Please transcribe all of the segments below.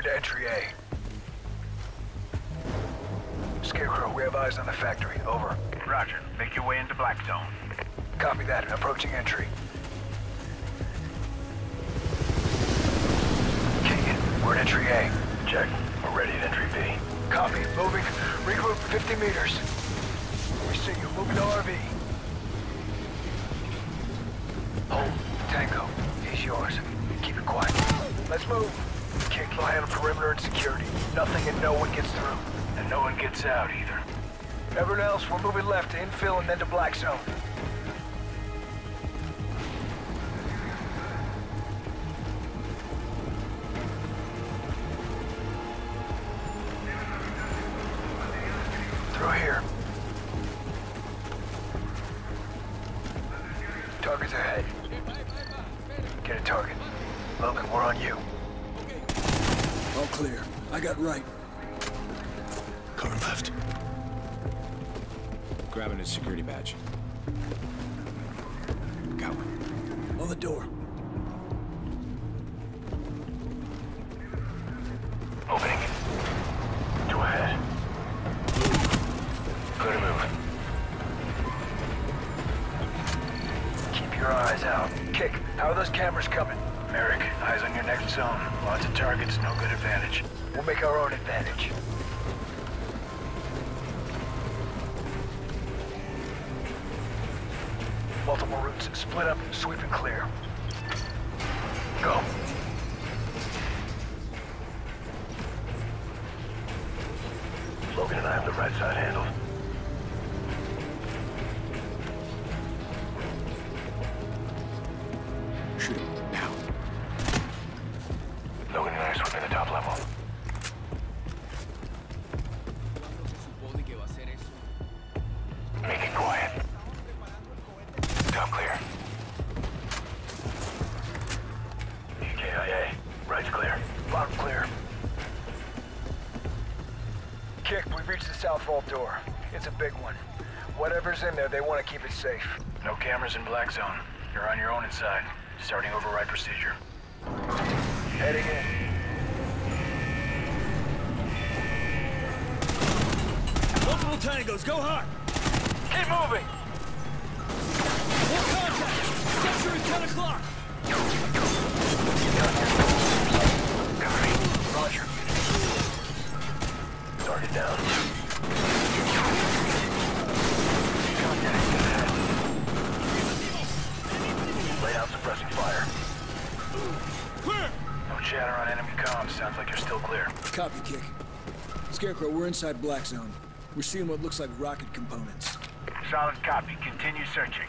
to entry A. Scarecrow, we have eyes on the factory. Over. Roger. Make your way into Black Zone. Copy that. Approaching entry. Keegan, we're at entry A. Check. We're ready at entry B. Copy. Moving. Regroup 50 meters. We see you. Moving to RV. Hold. Tango. He's yours. Keep it quiet. Let's move. Kick, lie on perimeter and security. Nothing and no one gets through. And no one gets out either. Everyone else, we're moving left to infill and then to Black Zone. Through here. Target's ahead. Get a target. Logan, we're on you. All clear. I got right. Car left. Grabbing his security badge. Got one. On the door. Opening. Two ahead. Clear to move. Keep your eyes out. Kick, how are those cameras coming? Merrick, eyes on your next zone. Lots of targets, no good advantage. We'll make our own advantage. Multiple routes, split up, sweep and clear. Go. Logan and I have the right side handled. Shoot him. Now. Logan and I are sweeping the top level. Make it quiet. Top clear. KIA. Right's clear. Bottom clear. Kick, we've reached the south vault door. It's a big one. Whatever's in there, they want to keep it safe. No cameras in Black Zone. You're on your own inside. Starting override procedure. Heading in. Multiple tangos, go hard! Keep moving! More contact! Sector at 10 o'clock! Copy. Roger. Target down. Lay out suppressing fire. Clear! No chatter on enemy comms. Sounds like you're still clear. Copy, Kick. Scarecrow, we're inside Black Zone. We're seeing what looks like rocket components. Solid copy. Continue searching.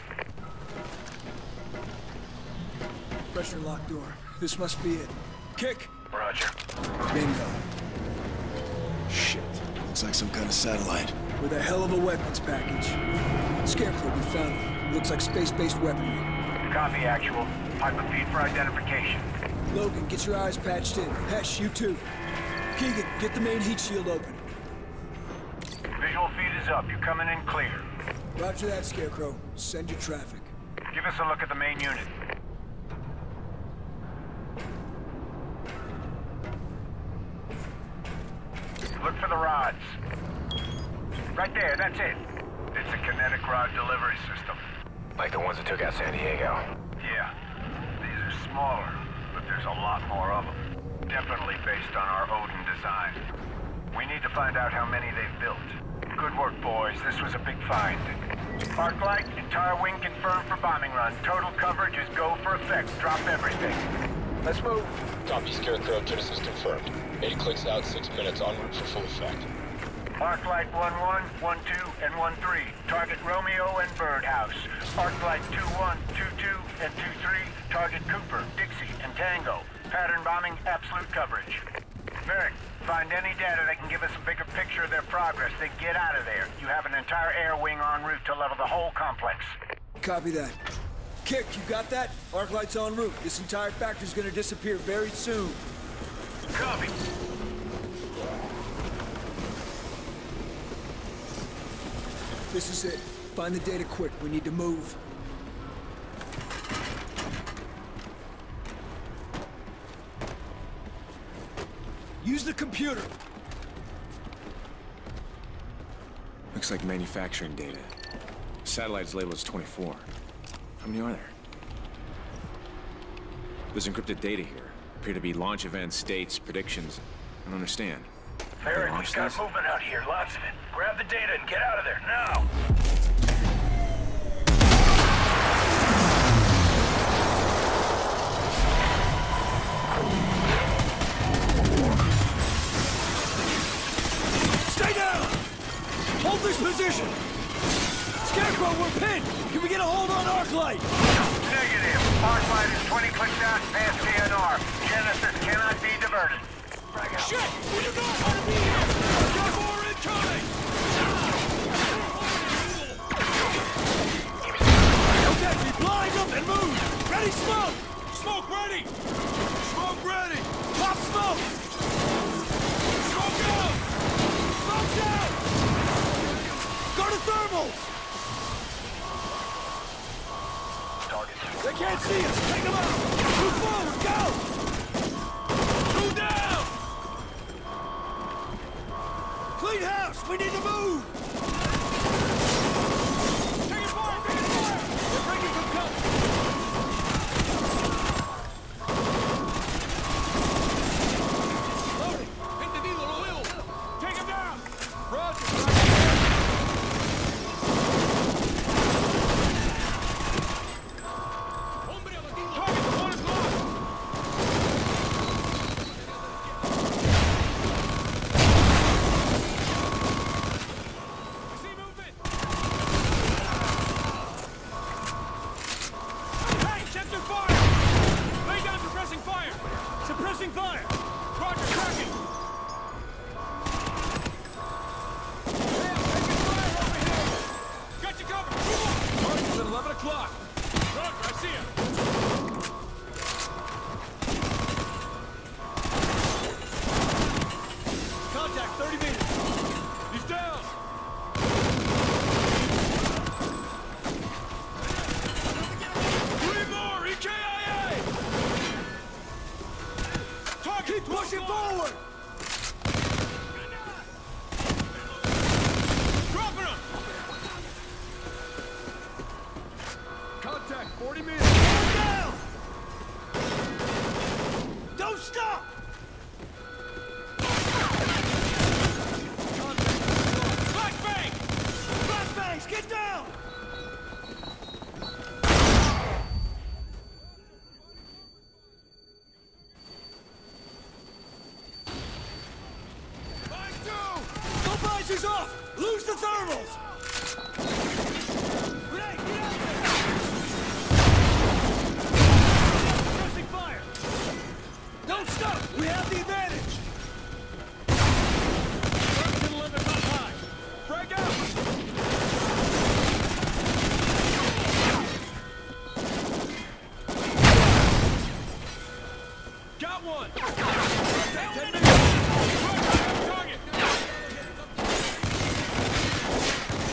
Pressure lock door. This must be it. Kick! Roger. Bingo. Shit. Looks like some kind of satellite. With a hell of a weapons package. Scarecrow, we found it. Looks like space-based weaponry. Copy, actual. Hyperfeed for identification. Logan, get your eyes patched in. Hesh, you too. Keegan, get the main heat shield open. Visual feed is up. You're coming in clear. Roger that, Scarecrow. Send your traffic. Give us a look at the main unit. Look for the rods. Right there, that's it. It's a kinetic rod delivery system. Like the ones that took out San Diego? Yeah. These are smaller, but there's a lot more of them. Definitely based on our ODIN design. We need to find out how many they've built. Good work, boys. This was a big find. Arclight, entire wing confirmed for bombing run. Total coverage is go for effect. Drop everything. Let's move. Copy, Scarecrow. Genesis confirmed. 8 clicks out, 6 minutes en route for full effect. Arclight 1-1, 1-2, and 1-3. Target Romeo and Birdhouse. Arclight 2-1, 2-2, and 2-3. Target Cooper, Dixie, and Tango. Pattern bombing, absolute coverage. Merrick, find any data that can give us a bigger picture of their progress, then get out of there. You have an entire air wing en route to level the whole complex. Copy that. Kick, you got that? Arclight's en route. This entire factory's gonna disappear very soon. Copy. This is it. Find the data quick. We need to move. Use the computer. Looks like manufacturing data. Satellite's labeled as 24. How many are there? There's encrypted data here. Appear to be launch events, dates, predictions. I don't understand. Barry, we've got movement out here, lots of it. Grab the data and get out of there, now! Stay down! Hold this position! Scarecrow, we're pinned! Can we get a hold on Arclight? Negative. Arclight is 20 clicks out past DNR. Genesis cannot be diverted. Shit! We do not want to be here! Got more incoming! Okay, we blind up and move! Ready, smoke! Smoke ready! Smoke ready! Pop smoke! Smoke out! Smoke's out! Go to thermals! They can't see us! Take them out! Move forward! Go! Move down! Clean house! We need to move! Taking fire! Taking fire! We're breaking from cover! Loading! Individual oil! Take him down! Roger! Suppressing fire! Roger, tracking! Taking fire over here! Got you covered! Move on! Target's at 11 o'clock! Roger, I see him! Contact 30 meters! He's down! Three more! EKIA! Keep pushing forward! Dropping him! Contact 40 meters! Down! Don't stop! Contact! Flashbang! Flashbangs, get down! Is off! Lose the thermals! Grenade, get out there! Pressing fire! Don't stop! We have the advantage! First and 11 up high! Frag out! Got one! 10 minutes! Target!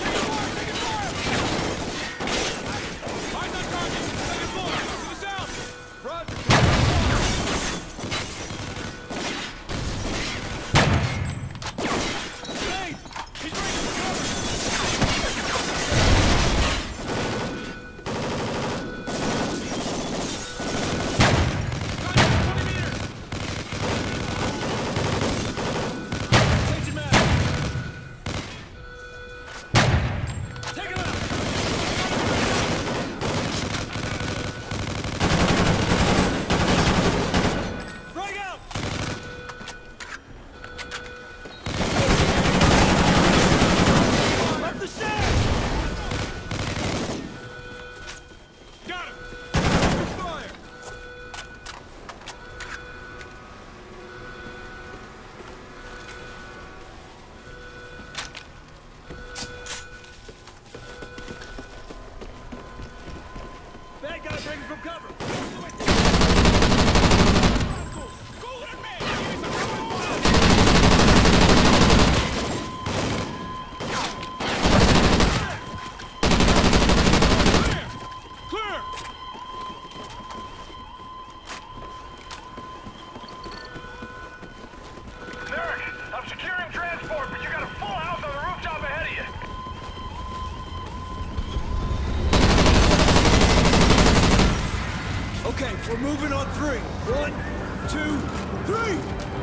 moving on 3. 1, 2, 3!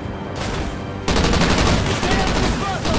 Stay out of the spotlight!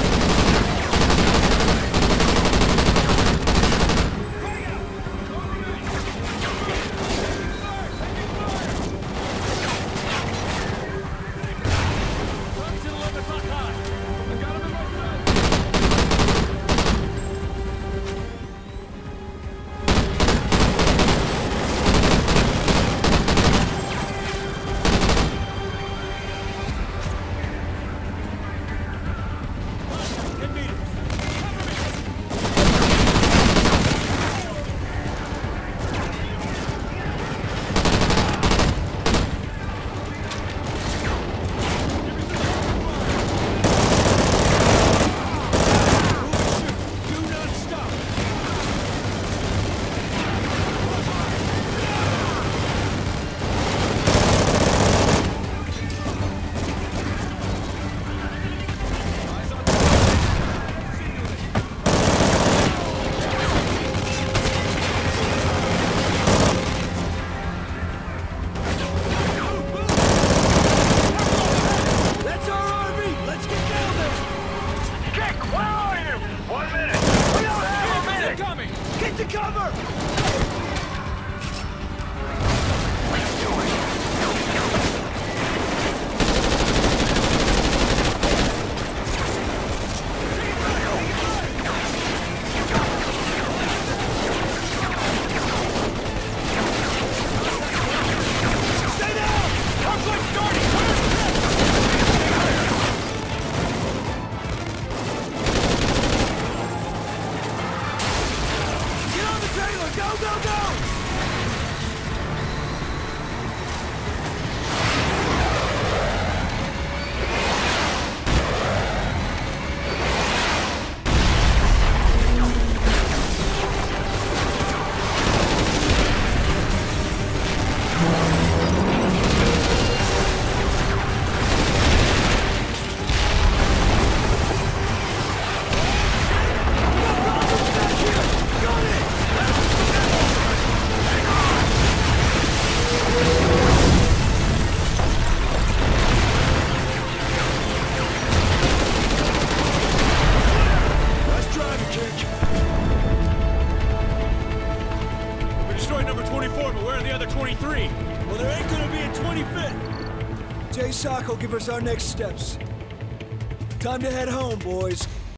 Will give us our next steps. Time to head home, boys.